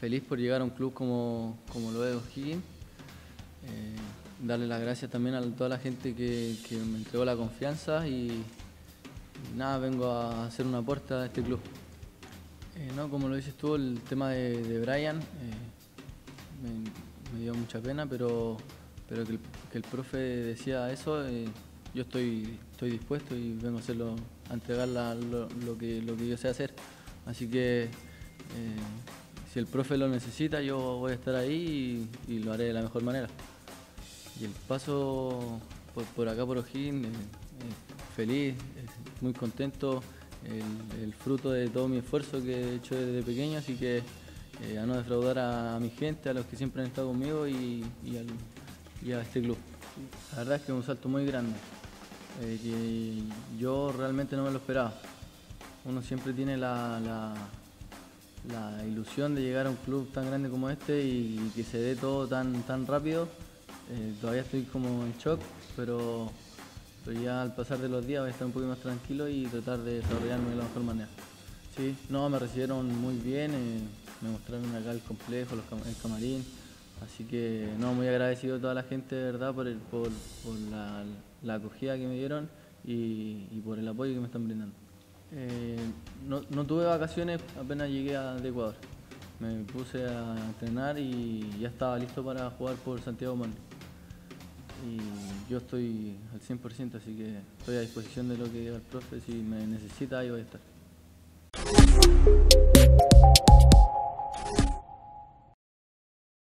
feliz por llegar a un club como lo es O'Higgins. Darle las gracias también a toda la gente que me entregó la confianza y nada, vengo a hacer un aporte a este club. No, como lo dices tú, el tema de Brian me dio mucha pena, pero que el profe decía eso, yo estoy dispuesto y vengo a entregar lo que yo sé hacer. Así que si el profe lo necesita, yo voy a estar ahí y lo haré de la mejor manera. Y el paso por acá por O'Higgins, feliz, muy contento, el fruto de todo mi esfuerzo que he hecho desde pequeño, así que a no defraudar a mi gente, a los que siempre han estado conmigo y a este club. La verdad es que es un salto muy grande, que yo realmente no me lo esperaba. Uno siempre tiene la ilusión de llegar a un club tan grande como este y que se dé todo tan rápido. Todavía estoy como en shock, pero ya al pasar de los días voy a estar un poquito más tranquilo y tratar de desarrollarme de la mejor manera. Sí, no, me recibieron muy bien, me mostraron acá el complejo, el camarín, así que no, muy agradecido a toda la gente de verdad por la acogida que me dieron y por el apoyo que me están brindando. No tuve vacaciones apenas llegué de Ecuador. Me puse a entrenar y ya estaba listo para jugar por Santiago Morning. Y yo estoy al 100%, así que estoy a disposición de lo que diga el profe. Si me necesita, ahí voy a estar.